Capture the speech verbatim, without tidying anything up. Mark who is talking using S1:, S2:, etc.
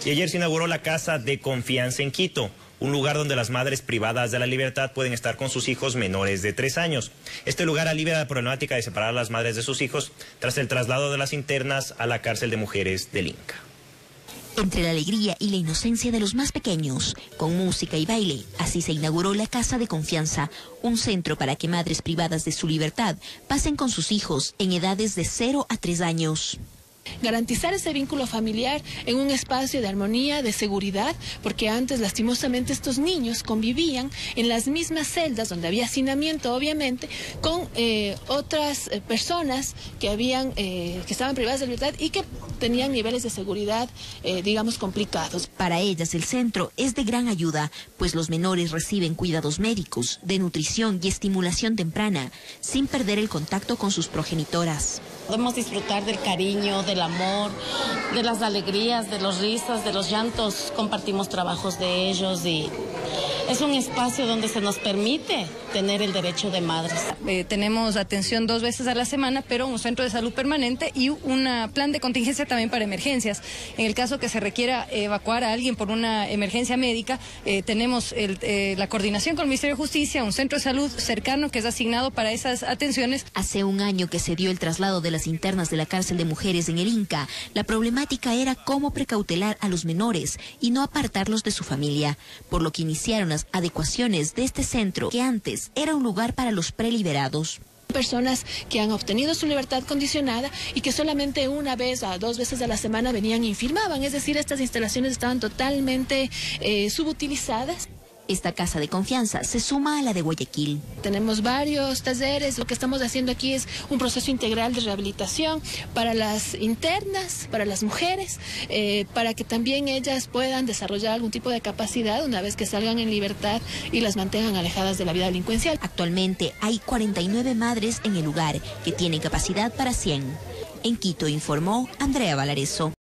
S1: Y ayer se inauguró la Casa de Confianza en Quito, un lugar donde las madres privadas de la libertad pueden estar con sus hijos menores de tres años. Este lugar alivia la problemática de separar a las madres de sus hijos tras el traslado de las internas a la cárcel de mujeres del Inca.
S2: Entre la alegría y la inocencia de los más pequeños, con música y baile, así se inauguró la Casa de Confianza, un centro para que madres privadas de su libertad pasen con sus hijos en edades de cero a tres años.
S3: Garantizar ese vínculo familiar en un espacio de armonía, de seguridad, porque antes lastimosamente estos niños convivían en las mismas celdas donde había hacinamiento, obviamente, con eh, otras eh, personas que habían eh, que estaban privadas de libertad y que tenían niveles de seguridad, eh, digamos, complicados.
S2: Para ellas el centro es de gran ayuda, pues los menores reciben cuidados médicos, de nutrición y estimulación temprana, sin perder el contacto con sus progenitoras.
S4: Podemos disfrutar del cariño, del amor, de las alegrías, de los risas, de los llantos. Compartimos trabajos de ellos y es un espacio donde se nos permite tener el derecho de madres.
S5: Eh, tenemos atención dos veces a la semana, pero un centro de salud permanente y un plan de contingencia también para emergencias. En el caso que se requiera evacuar a alguien por una emergencia médica, eh, tenemos el, eh, la coordinación con el Ministerio de Justicia, un centro de salud cercano que es asignado para esas atenciones.
S2: Hace un año que se dio el traslado de las internas de la cárcel de mujeres en el Inca, la problemática era cómo precautelar a los menores y no apartarlos de su familia, por lo que iniciaron las adecuaciones de este centro, que antes era un lugar para los preliberados.
S3: Personas que han obtenido su libertad condicionada y que solamente una vez o dos veces a la semana venían y firmaban, es decir, estas instalaciones estaban totalmente eh, subutilizadas.
S2: Esta Casa de Confianza se suma a la de Guayaquil.
S3: Tenemos varios talleres, lo que estamos haciendo aquí es un proceso integral de rehabilitación para las internas, para las mujeres, eh, para que también ellas puedan desarrollar algún tipo de capacidad una vez que salgan en libertad y las mantengan alejadas de la vida delincuencial.
S2: Actualmente hay cuarenta y nueve madres en el lugar que tienen capacidad para cien. En Quito informó Andrea Valareso.